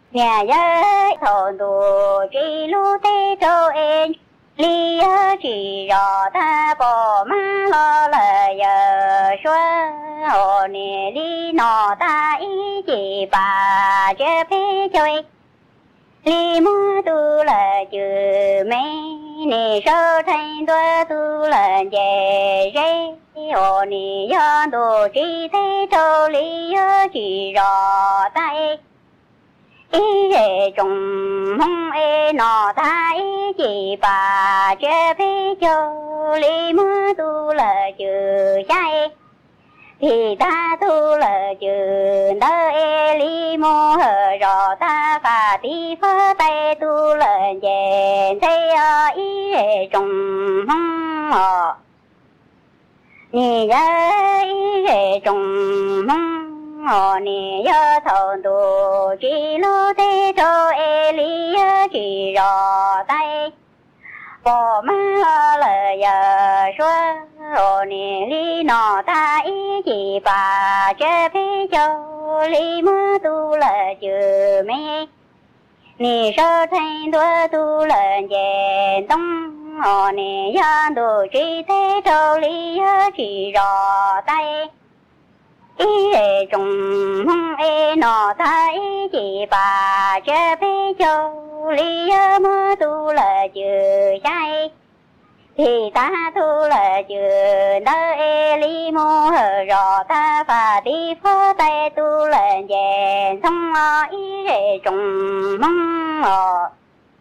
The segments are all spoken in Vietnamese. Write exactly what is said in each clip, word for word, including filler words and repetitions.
nhà giới thôn tù chỉ lu tê trâu em lý chỉ rõ ta bỏ má lo lời giờ xóa hồ nè lý nọ ta ý chỉ bà chế phê chơi lý mô tu là chữ mê nè sơ thanh tuа tu là dễ rê hồ nè do đồ chỉ thế trâu lý chỉ rõ ta ý ý hệ trùng mong ê nọ ta ý chỉ bà chế phê châu lý mơ tu là chữ trái thì ta tu là chữ đơ ê lý mô hờ rõ ta phà tí phơ tay tu là dền thấy ý hệ trùng mong họ nì ra ý hệ trùng mong họ nè do thôn tù chỉ lu tê trâu ê lý chỉ rõ tay bỏ má lời giờ xóa họ nè lý nọ ta ý chỉ bà chế phê châu lý mơ tu là chữ mê nè sơ thanh tuа tu là dền tông họ nè do đồ chỉ thế trâu lý chỉ rõ tay ý hệ trùng mong ê nọ ta ý chỉ bà chế phê châu lý mơ tu là chữ trái thì ta tu là chữ đơ ê lý mô hờ rõ ta phà tí phơ tay tu là dền xong ý hệ trùng mong họ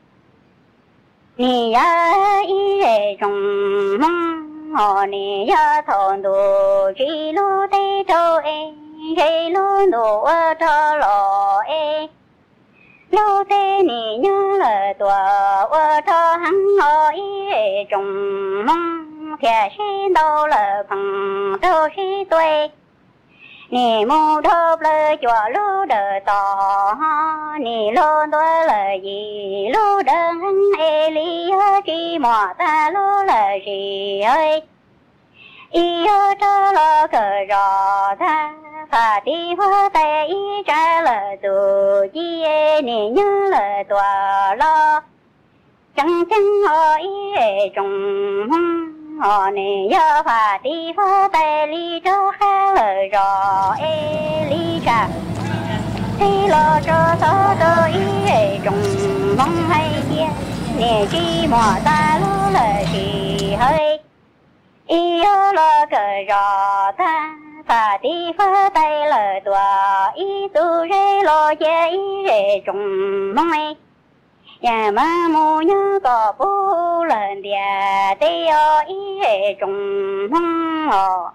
nì ra ý hệ trùng mong họ nè do thôn tù chỉ lu tê trâu ê khi lu đồ ơ trơ lò ê lu tê nè nhớ là tòa ơ trơ hắn hò ý hệ trùng mong kìa xí đâu là bằng trâu xí tuê nè mô thôp lơ chùa lu đờ tò nè lô tuê là gì lu đơn hắn ê lý chi mò ta lu là gì ơi ý ơ trơ lo cờ rò tha phà tí phơ tay ý trả là tù chi ê nè nhớ là tòa lo chẳng chẳng ho ý hệ trùng hông họ nè do phà tí phơ tay lý trơ khá lời rò ê lý trà thì lo trơ thơ trơ ý hệ trùng mong hay kia nè chi mò ta lu là gì hơi ý ơ lo cờ rò ta phà tí phơ tay lời tòa ý tu rê lo chế ý hệ trùng mong hay nhà ma mô nhớ có bố lần đìa tê o ý hệ trùng mong họ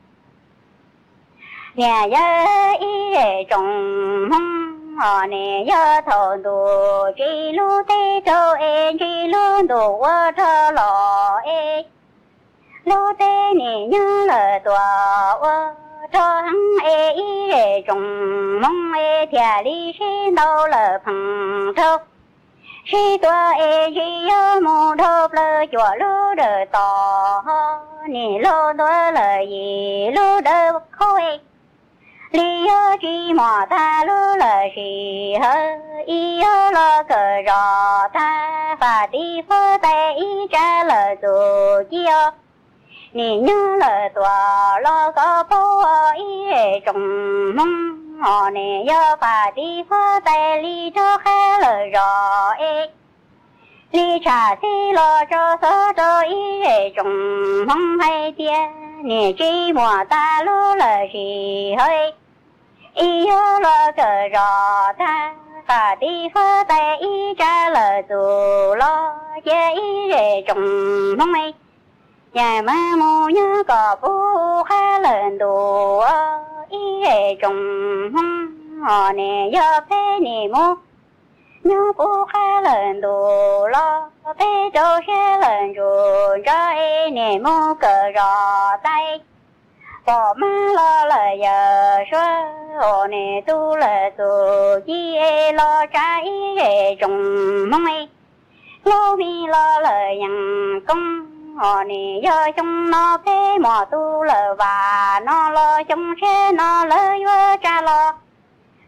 nhà nhớ ý hệ trùng mong họ nè do thôn tù chỉ lu tê trâu ê chỉ lu đồ ơ trơ lò ê lu tê nè nhớ là tòa ơ trơ hắn ê ý hệ trùng mong ê thìa lý xí đâu là phẳng trâu xí tua ê xí ơ mô thôp lơ chùa lu đờ tò nè lu tua là gì lu đờ khô ê lý ơ chi mò ta lu là gì hơ ý ơ lo cờ rò ta phà tí phơ tay ý trả lời tù chi ơ nè nhớ lời tòa lo có bố ý hệ trùng mong họ nè do phà tí phơ tay lý trơ khá lời rò ê lý trà xí lo cho sơ trơ ý hệ trùng mong hay tia nè chi mùa ta lu là gì hơi ý ơ lo cờ rò ta phà tí phơ tay ý trả lời tù lo chế ý hệ trùng mong hay nhà ma mô nhớ có bố khá lần đồ ý hệ trùng mong họ nè do phê nè mô nhớ bố khá lần đồ lo phê trâu khá lần ruồn cho ê nè mô cờ rò tay bỏ má lo lời giờ xóa họ nè tu là tù chi ê lo trái ý hệ trùng mong ê lo mi lo lời nhằn công họ nè do trong nó phê mò tu lờ và nó lo trong xe nó lỡ vơ cha lo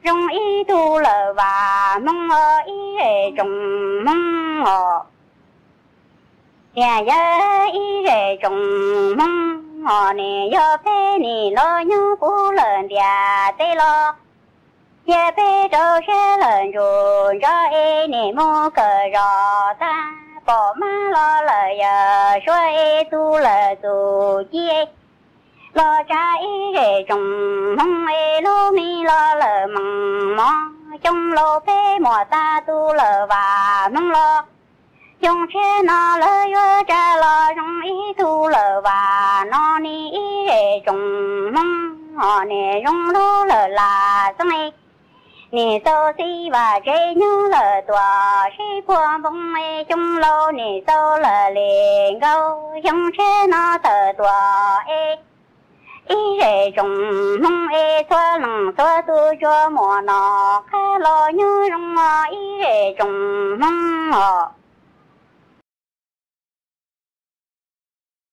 rong ý tu lờ và mong ở ý rề trồng mong ở nhà gia ý rề trồng mong ở nè do phê nì lo nhớ bố lần nhà tê lo gia phê đâu sẽ lần rồi cho ê nè mô cờ rò ta bỏ má lo lời giờ xóa ê tu lờ tu chia lo cha ý rề trồng mong ê lô mi lo lờ măng mò trong lô phê mò ta tu lờ và mong lo trong xe nó lơ yo cha lo trong ý tu lờ và nó ni ý rề trồng mong họ nè trong lô lờ là xong ấy nè sâu si và chế nhớ lờ tòa sĩ qua bông ê trong lô nè sâu lờ liền gâu trong xe nó tờ tòa ê ý rề trồng mong ê xoa lằng xoa tu cho mùa nọ khá lo nhớ trong ý rề trồng mong họ